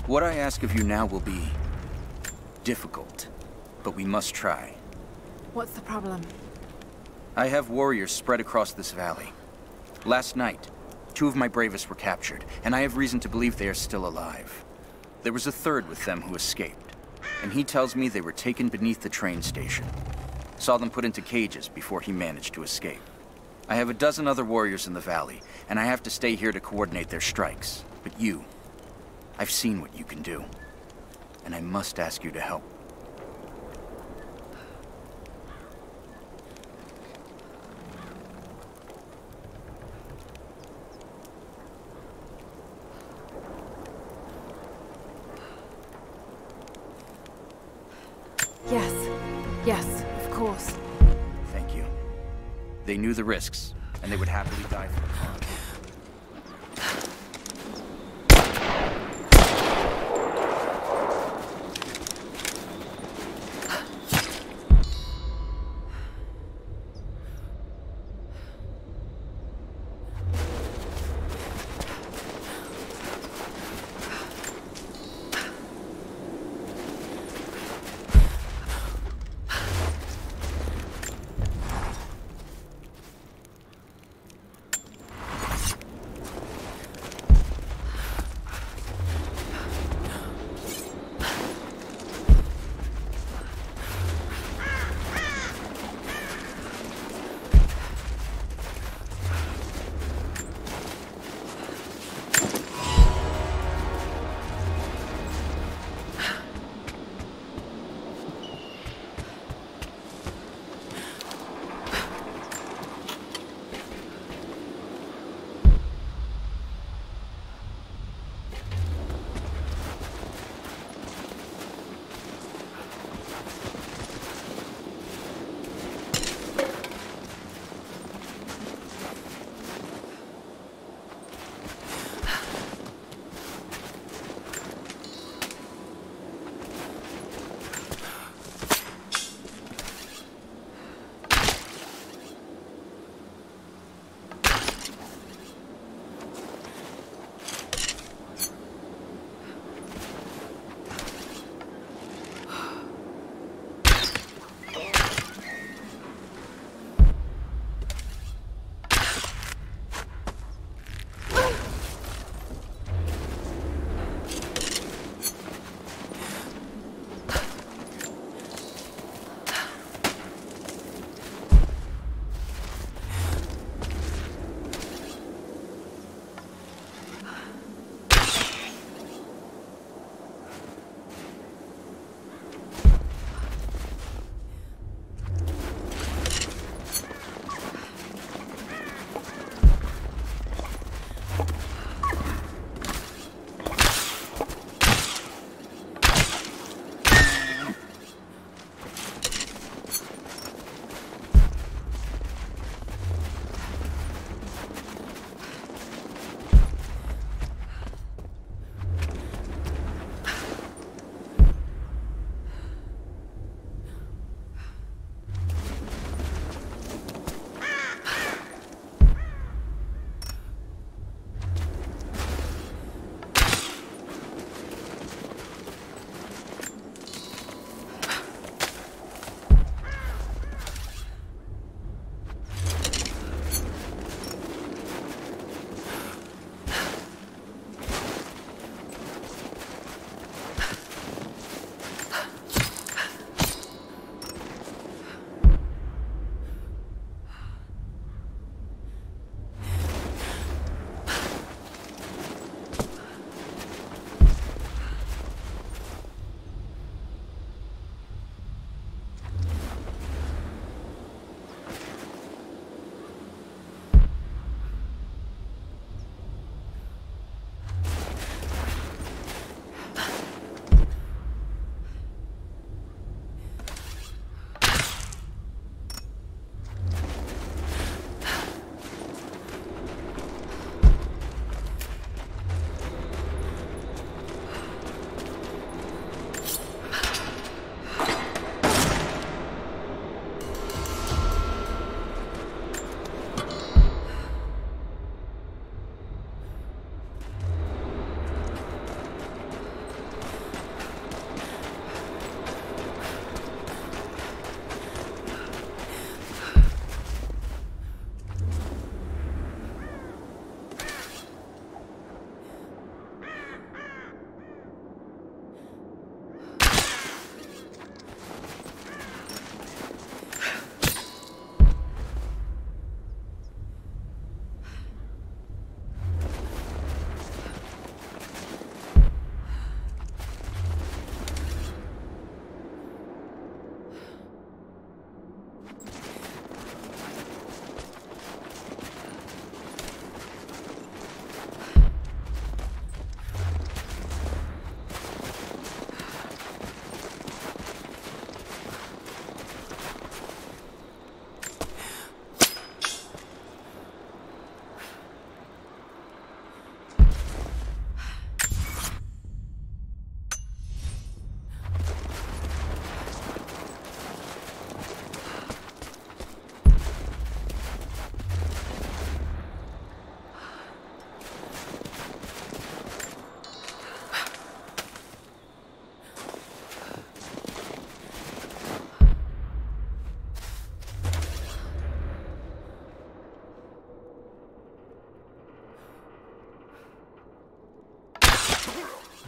What I ask of you now will be difficult, but we must try. What's the problem? I have warriors spread across this valley. Last night, 2 of my bravest were captured, and I have reason to believe they are still alive. There was a third with them who escaped, and he tells me they were taken beneath the train station. Saw them put into cages before he managed to escape. I have a dozen other warriors in the valley, and I have to stay here to coordinate their strikes. But you, I've seen what you can do, and I must ask you to help. Yes, of course. Thank you. They knew the risks, and they would happily die for the cause.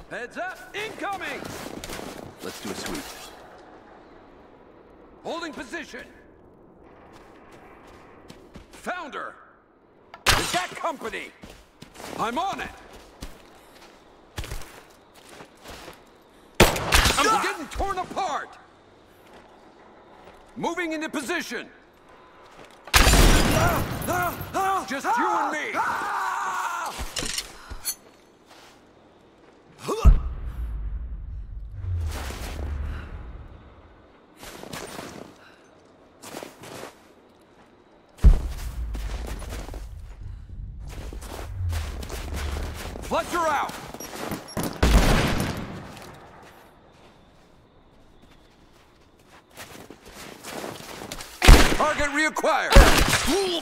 Heads up! Incoming! Let's do a sweep. Holding position! Founder! Attack company! I'm on it! I'm getting torn apart! Moving into position! Just you and me! Fletcher out! Target reacquired!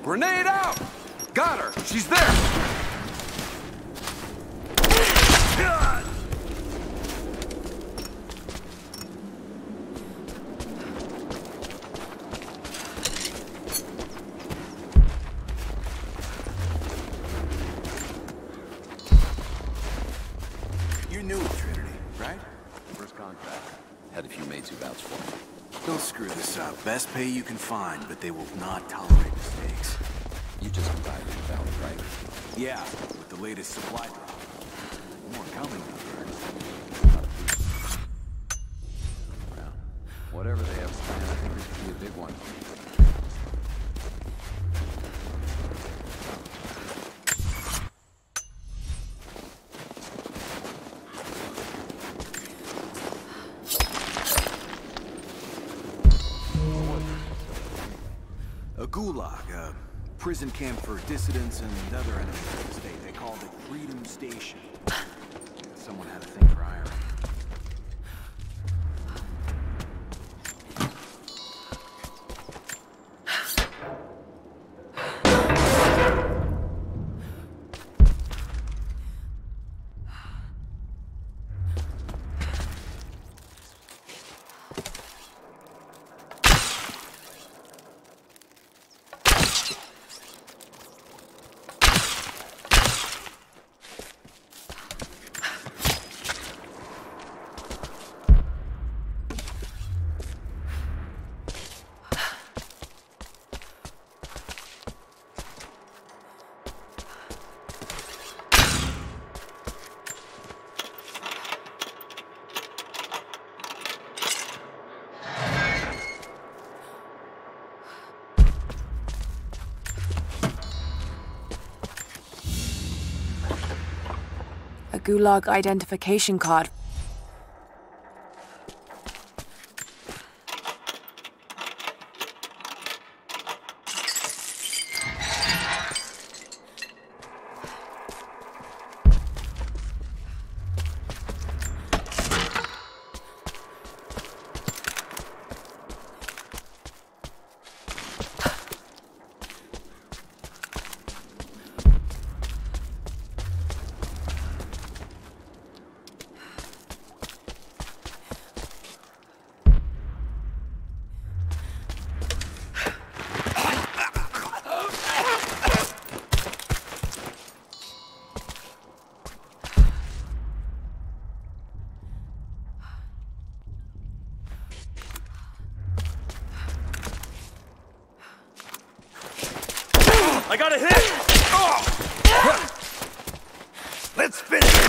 Grenade out! Got her! She's there! You're new at Trinity, right? First contract. Had a few mates who vouched for me. Don't screw this up. Best pay you can find, but they will not tolerate mistakes. You just arrived in the valley, right? Yeah, with the latest supply drop. More coming. Whatever they have planned, I think this could be a big one. A gulag, a prison camp for dissidents and other enemies of the state. They called it Freedom Station. Someone had a thing for iron. A Gulag identification card. I got a hit! Let's finish!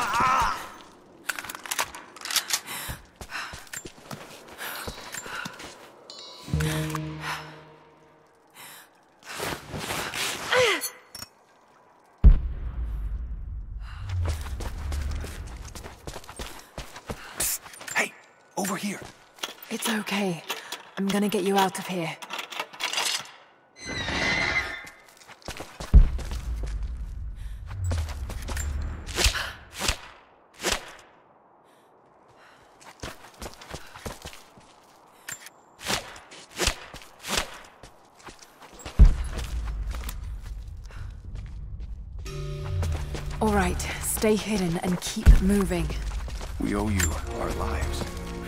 Psst. Hey, over here. It's okay. I'm gonna get you out of here. All right, stay hidden and keep moving. We owe you our lives.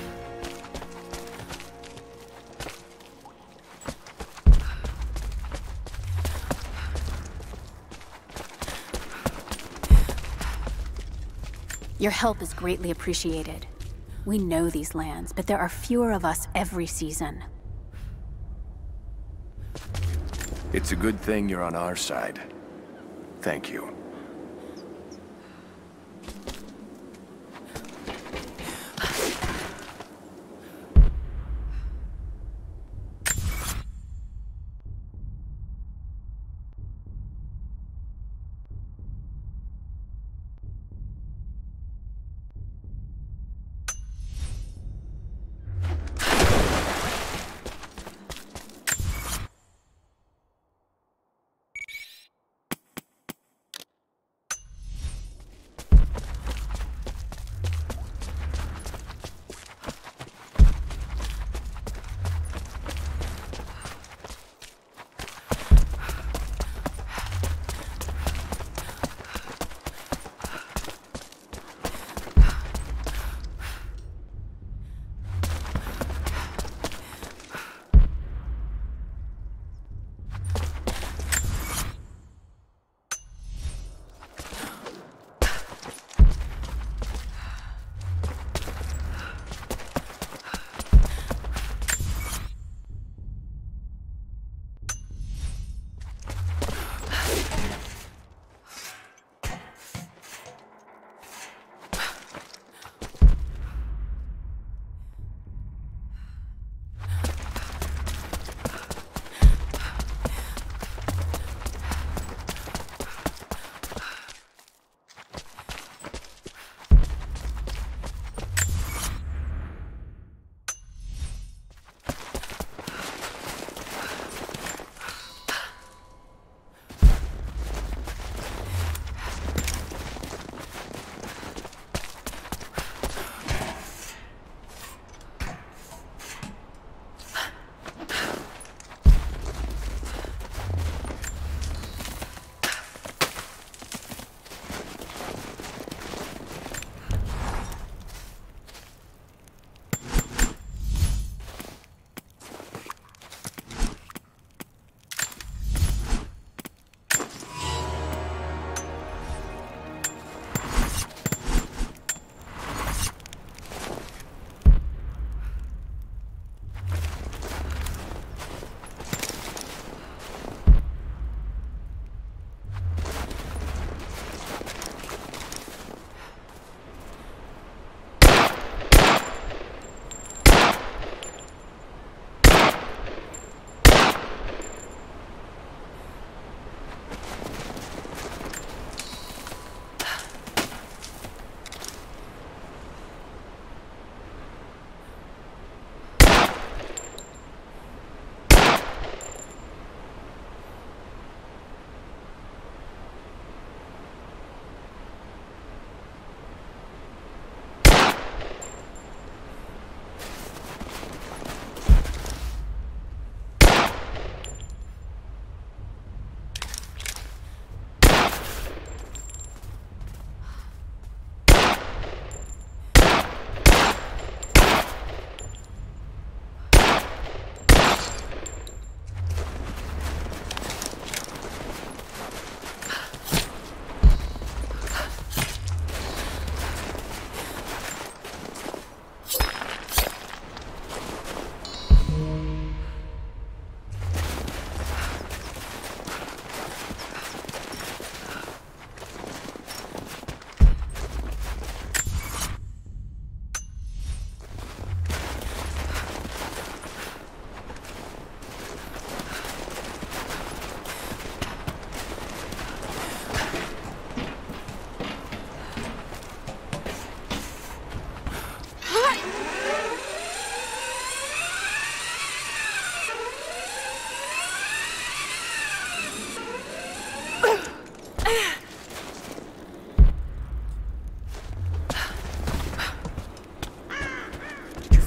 Your help is greatly appreciated. We know these lands, but there are fewer of us every season. It's a good thing you're on our side. Thank you.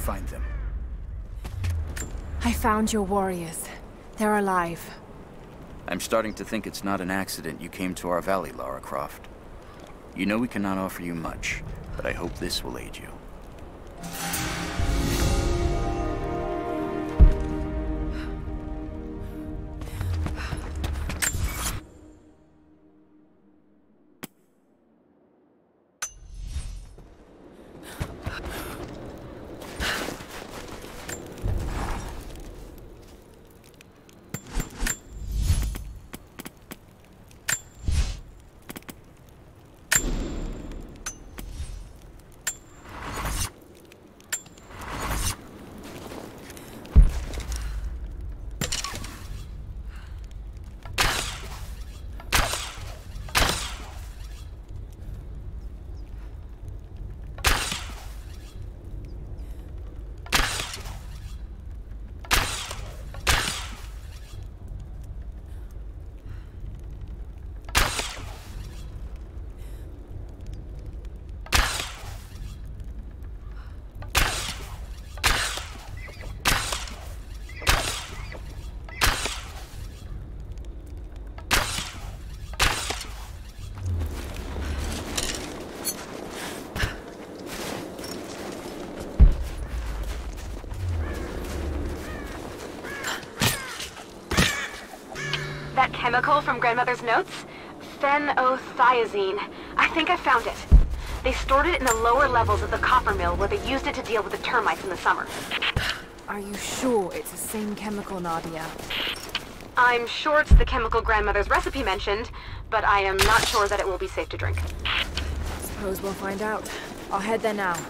find them? I found your warriors. They're alive. I'm starting to think it's not an accident you came to our valley, Lara Croft. You know we cannot offer you much, but I hope this will aid you. That chemical from Grandmother's notes? Phenothiazine. I think I found it. They stored it in the lower levels of the copper mill where they used it to deal with the termites in the summer. Are you sure it's the same chemical, Nadia? I'm sure it's the chemical Grandmother's recipe mentioned, but I am not sure that it will be safe to drink. Suppose we'll find out. I'll head there now.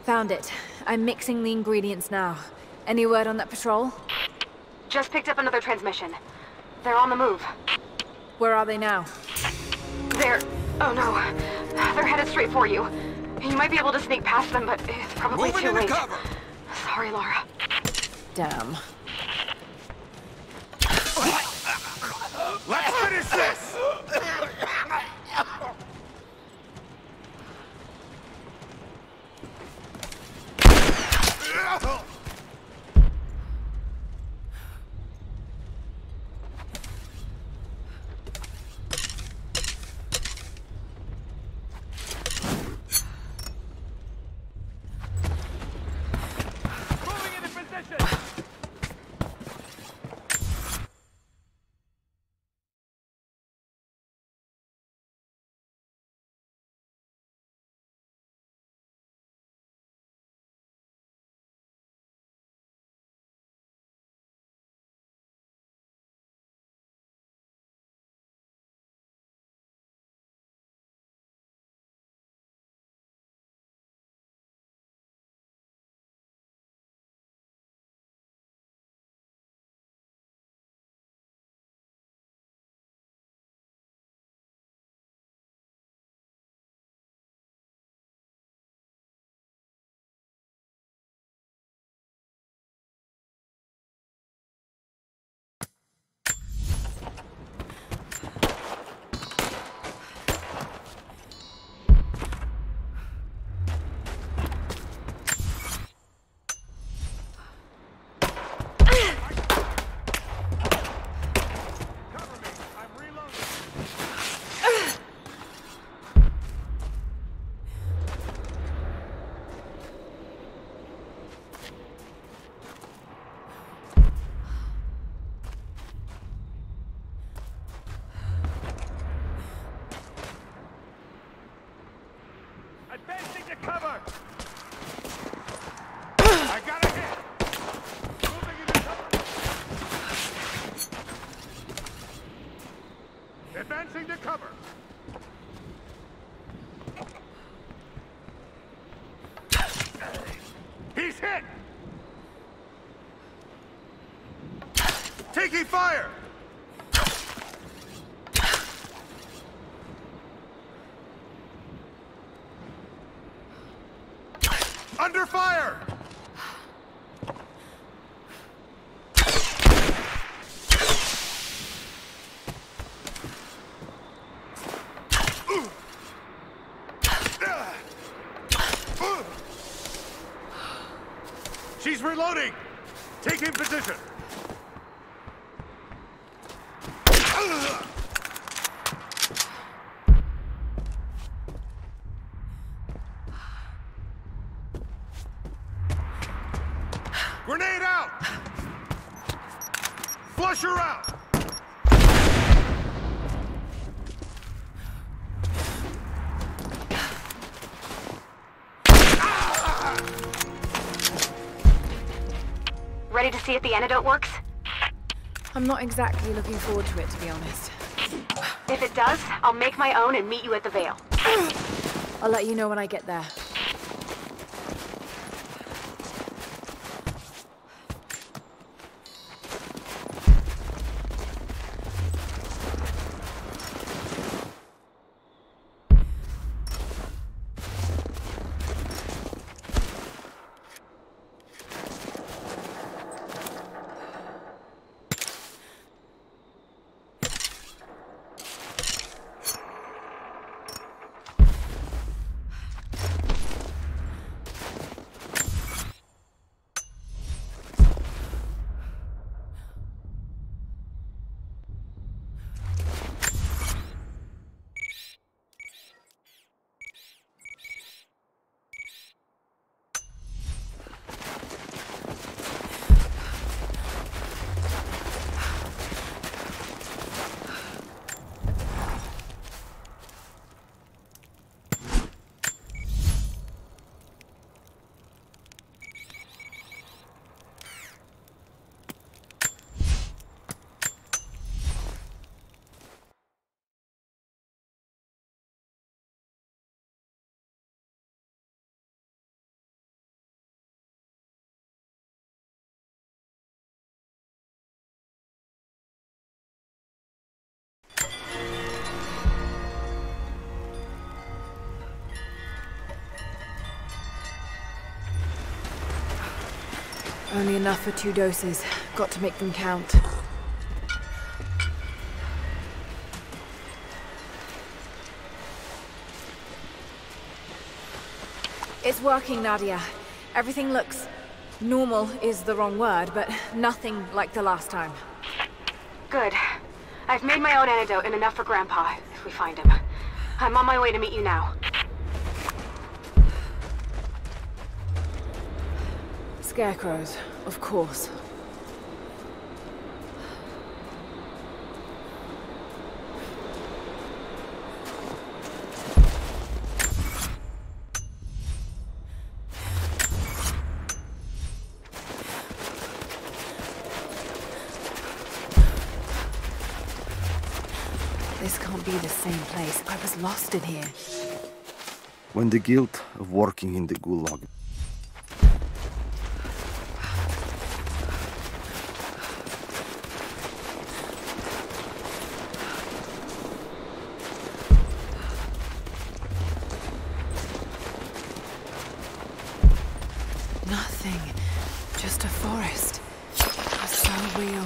Found it. I'm mixing the ingredients now. Any word on that patrol? Just picked up another transmission. They're on the move. Where are they now? They're... oh no. They're headed straight for you. You might be able to sneak past them, but it's probably too late. Cover. Sorry, Lara. Damn. Let's finish this! Advancing to cover! I got a hit! Moving into cover! Advancing to cover! He's hit! Taking fire! Under fire! She's reloading! Taking position! Grenade out! Flush her out! Ready to see if the antidote works? I'm not exactly looking forward to it, to be honest. If it does, I'll make my own and meet you at the Vale. I'll let you know when I get there. Only enough for 2 doses. Got to make them count. It's working, Nadia. Everything looks... normal is the wrong word, but nothing like the last time. Good. I've made my own antidote and enough for Grandpa, if we find him. I'm on my way to meet you now. Scarecrows, of course. This can't be the same place. I was lost in here. When the guilt of working in the Gulag. Nothing. Just a forest. It was so real.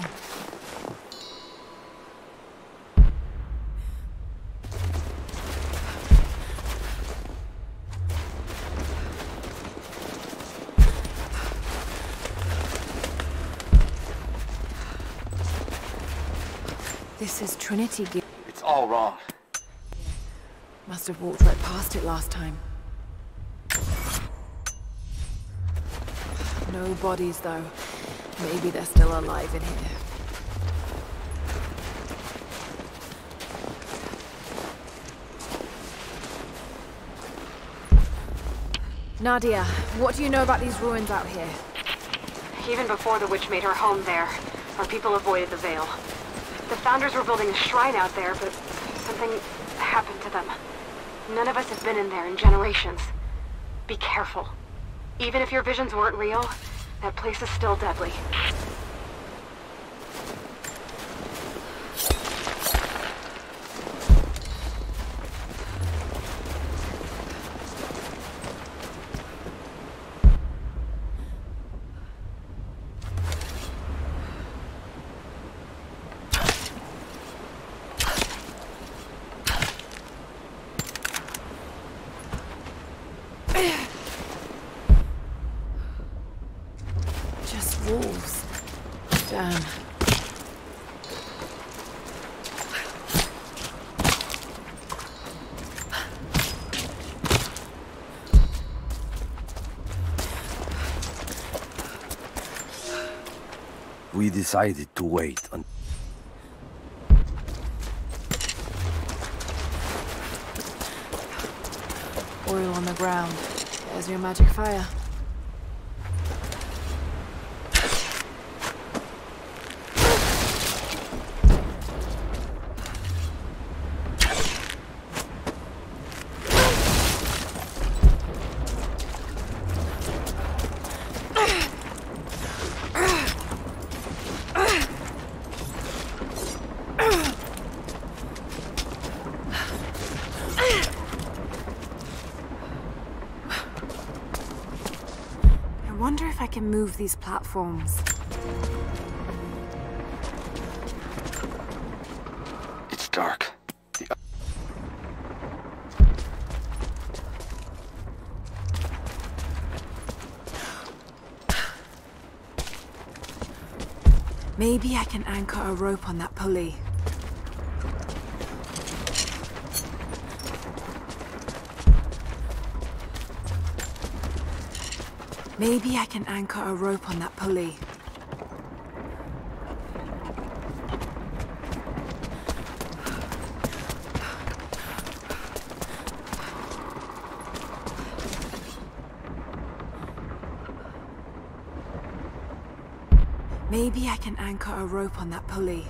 This is Trinity Guild. It's all wrong. Must have walked right past it last time. No bodies, though. Maybe they're still alive in here. Nadia, what do you know about these ruins out here? Even before the witch made her home there, our people avoided the Veil. The Founders were building a shrine out there, but something happened to them. None of us have been in there in generations. Be careful. Even if your visions weren't real, that place is still deadly. Just wolves. Damn. We decided to wait until Oil on the ground. There's your magic fire. I wonder if I can move these platforms. It's dark. Maybe I can anchor a rope on that pulley. Maybe I can anchor a rope on that pulley. Maybe I can anchor a rope on that pulley.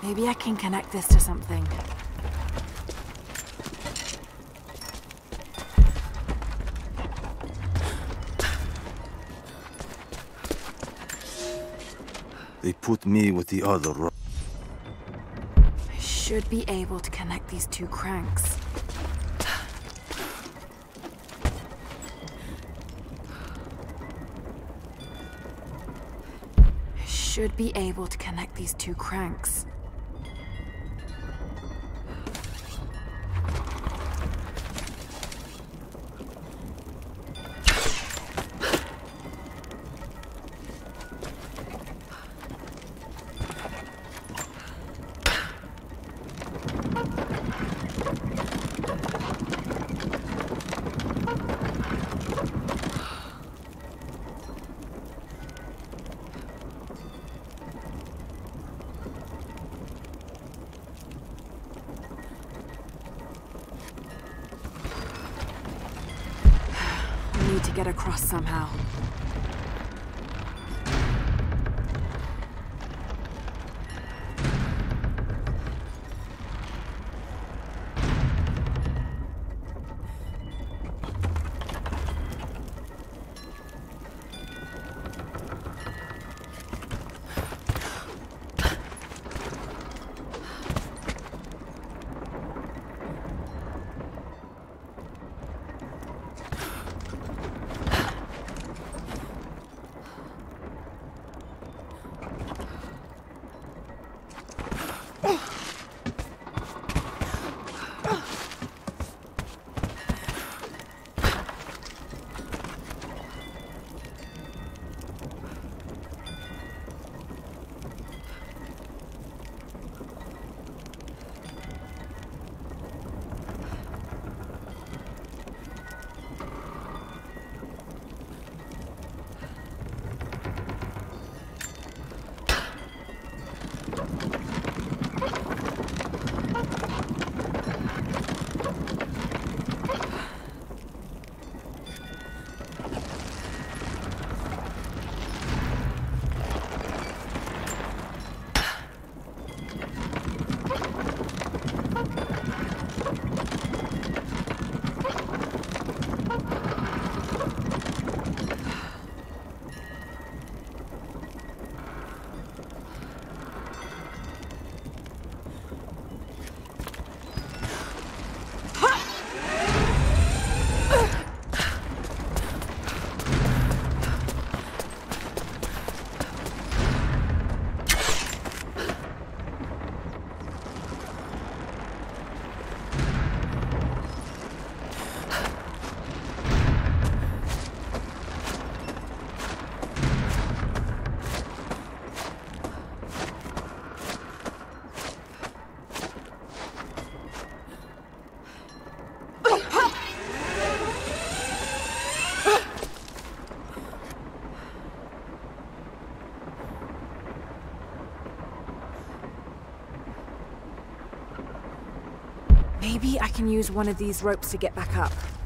Maybe I can connect this to something. They put me with the other I should be able to connect these two cranks. Should be able to connect these two cranks. Need to get across somehow. Maybe I can use one of these ropes to get back up.